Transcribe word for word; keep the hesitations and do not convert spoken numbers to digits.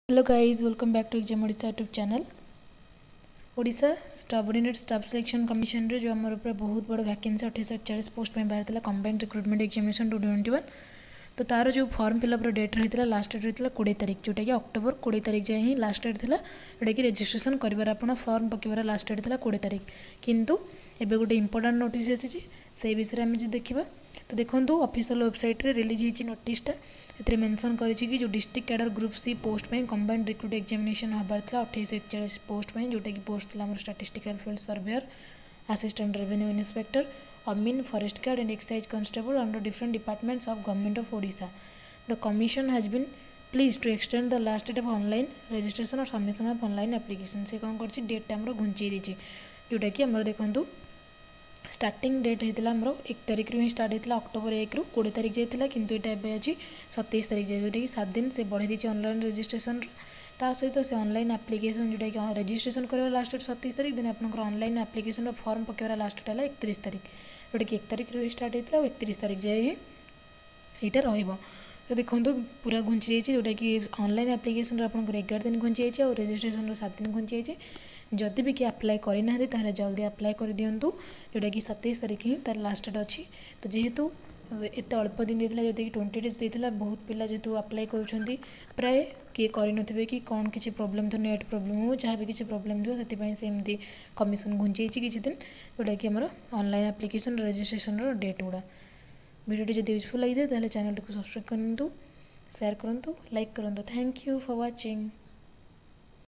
Hello guys, welcome back to exam Odisha YouTube channel. Odisha subordinate staff selection commission रे जो आमर पूरा बहुत बड़ वैकेंसी अठाईस चालीस पोस्ट में बाहर combined recruitment examination two twenty one. तो तार जो फॉर्म फिलअप डेट रही है लास्ट डेट रही है कोड़े तारीख, जोटा कि अक्टोबर कोड़े तारीख जाए ही लास्ट डेट था, जोटा कि रेजिस्ट्रेशन कर आप फॉर्म पकेबार लास्ट डेट था कोड़े तारीख। किंतु एबे गोटे इंपोर्टाट नोटिस आसी से विषय में जो देखा तो देखो ऑफिशियल वेबसाइट रे रिलीज होती नोटिसटा ए मेंशन कर जो district cadre group C post में कंबाइंड रिक्रुट एग्जामिनेशन हबार था अठाईस एकचाश पोस्ट में, जोटा कि पोस्ट था statistical field surveyor, assistant revenue inspector, amin, forest guard and excise constable under different departments of government of Odisha. The commission has been pleased to extend the last date of online registration or submission of online application. से कौन कर date आमर घुंचे देती जोटा कि आमर देखो starting date होता है एक तारीख रू ही स्टार्ट होता अक्टोबर एक रू कोड़े तारीख जाता कि यहाँ अच्छी सतैश तारीख जाए, जोटा कि सात दिन से बढ़े दी ऑनलाइन रजिस्ट्रेशन ता सहित से ऑनलाइन एप्लिकेशन जोटा कि रजिस्ट्रेशन कर लास्ट डेट सतैश तारीख दिन आप ऑनलाइन एप्लिकेशन फॉर्म पकेबार लास्ट डेट है एकतीस तारीख, जोटा कि एक तारीख रू स्टार्ट होता है एकतीस तारीख जाए यहाँ रहा। तो देखो पूरा घुंची जाइए, जोटा कि ऑनलाइन एप्लिकेशन आपंकर एगार दिन घुंची जाइए और रजिस्ट्रेशन सात दिन घुंची जाइए। जदि भी किए अप्लाई करना ताहले जल्दी अप्लाई कर दिंतु, जोटा कि सतैश तारीख ही तार लास्ट डेट अच्छी। तो जेहेतु एत अल्प दिन देता जो कि ट्वेंटी डेज देता बहुत पिला जेहेतु अप्लाई कर प्राय किए करे कि कौन किसी प्रोब्लेम थो नेट प्रोब्लेम हो जहाँ भी किसी प्रोब्लेम थो से सेमती कमिशन घुंची किसी दिन, जोटा कि आमर ऑनलाइन एप्लिकेशन रजिस्ट्रेशन डेट गुड़ा। वीडियो जब यूजफुल लगी था चैनल को सब्सक्राइब करूँ, शेयर करूँ, लाइक करूँ। Thank you for watching.